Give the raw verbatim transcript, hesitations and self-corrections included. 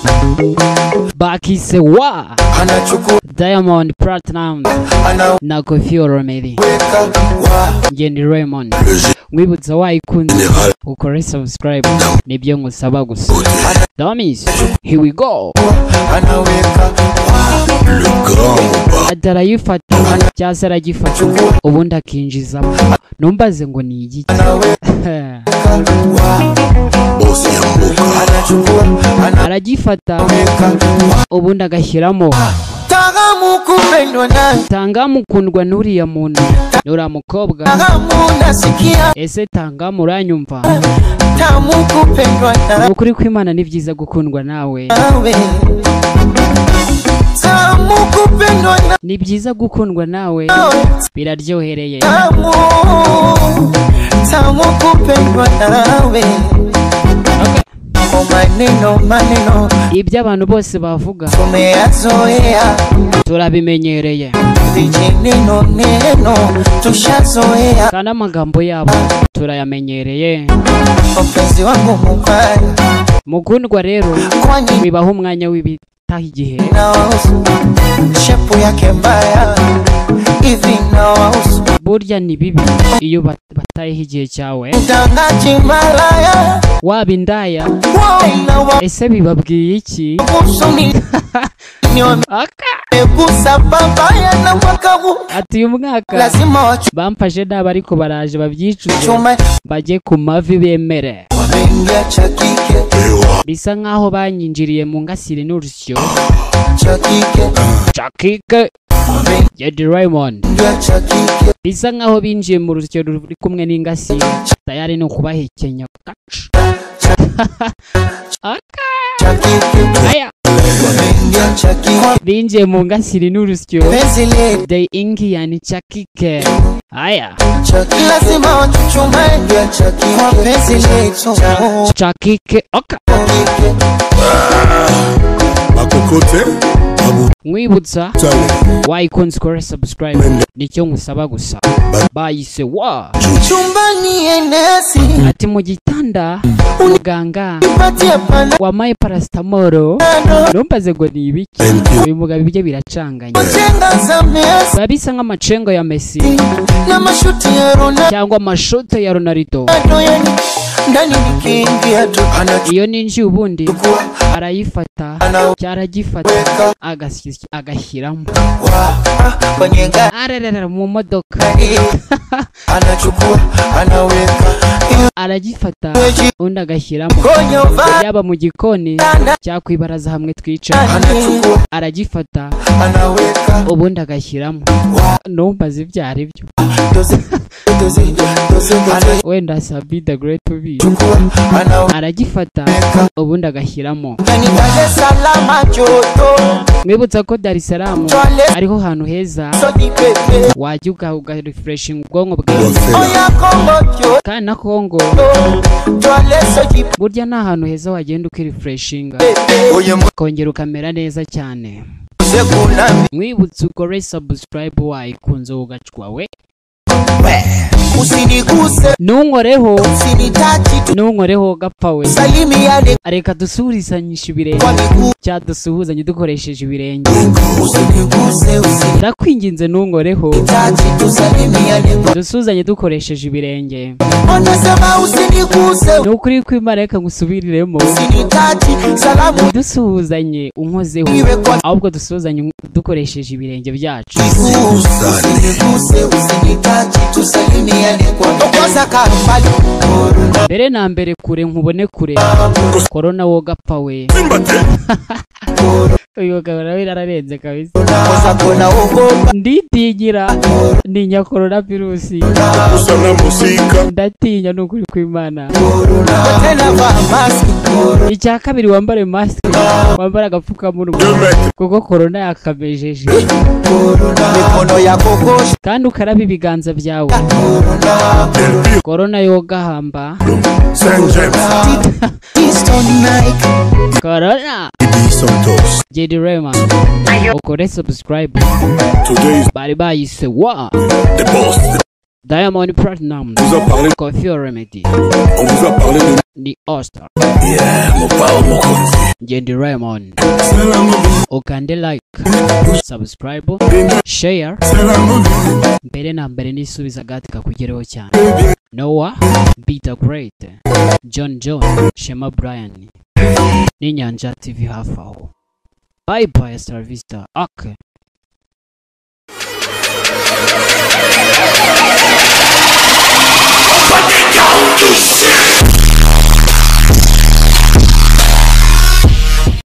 bakise Waah, Diamond Plutnumuz na Koffi Olamide. Ngendi Raymond mwibutsa wayikunze ukore subscribe nibyo ngusaba gusa. Dummies, here we go. Adarayifata cyase aragifata ubundi akinjiza numbaze ngo ni igiki. Aragifata ubundi agashyiramo tangamu kundwa nuriya muntu nura mukobwa ese tangamu uranyumva ukuri kw'Imana ni byiza gukundwa nawe ni byiza gukundwa nawe biraryohereye ibyo abantu bose bavuga turabimenyereye kandi amagambo yabo turayamenyereye. Mukundwa rero bibaho umwanya w'ibitaha igihe burya ni bibi iyo batayeho igihe cyawe. Waba indaya ese bibabwiye iki? Ati uyu mwaka bamfashe nabi ariko baraje babyicuze bajye ku mavi bemere. Bisa nkaho banyinjiriye mu ngasire n'urusyo. Chakike Jedi Raymond bisa nkaho binjiye mu rusyo ruri kumwe n'ingasire tayari no kubahekenya. Aya binjiye mu ngasire n'urusyo they ingi yani chakike. Aya chakike oka akokote mwibutsa wayikunze kore subscribe nicyo ngusaba gusa. Bayise Waah chumbani enesi ati mu gitanda muganga wamaye paracetamol numbaze ngo ni ibiki uyu mugabo ibyo biracanganye babisa nk'amacengo ya Messi cyangwa amashote ya Ronaldo. Iyo ninji ubundi arayifata cyaragifata agashyiramo arerera mu modoka aragifata undi agashyiramo yaba mu gikoni cyakwibaraza hamwe twica aragifata ubundi agashyiramo numbaze ibyo ari byo wenda Sabi the Great to be aragifata ubundi agashyiramo. Mwibutsa ko Dar es Salaam ariho hantu heza wajya uga refreshing ubwonko bwawe kandi na Kongo burya nta hantu heza wagenda ukirefreshinga kongera ukamera neza cyane. Mwibutsa ukore subscribe wayikunze ugacwa we usiniguse nunkoreho nunkoreho gapfa we areka dusuhurizanyisha ibirenge cyadusuhuzanye dukoresheje ibirenge. Ndakwinginze nunkoreho dusuhuzanye dukoresheje ibirenge. Nukuri kw'Imana reka ngusubiriremo dusuhuzanye unkozeho ahubwo dusuhuzanye dukoresheje ibirenge byacu. Mbere na mbere kure nkubone kure corona wo gapfa we uyu gabara birarenze kabisa. Nditigira ninya corona virusi ndatinya nukuri kw'Imana. Icya kabiri wambare mask wambara agapfukamunwa kuko corona yakamejeje kandi ukaraba ibiganza byawe corona yoga hamba corona. Jedi Raymond ukore subscribe. Bari bayise Waah Diamond Plutnumuz Koffi Olamide ni All-Star. Yeah, mon pao mon konzi Ngendi Raymond. Okande like, subscribe, share. Mbere na mbere nisubiza gati kakugereho cyane. Noah, Beta Great, John John, Shema Brian. Ninyanja T V hafi aho. Bye bye, Star Vista. Okay.